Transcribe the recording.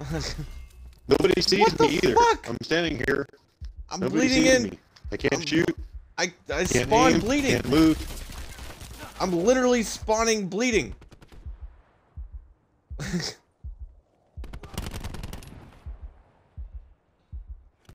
Nobody sees me either. Fuck? I'm standing here. I'm Nobody bleeding sees in. me. I can't shoot. I Can't spawned aim, bleeding. Can't move. I'm literally spawning bleeding.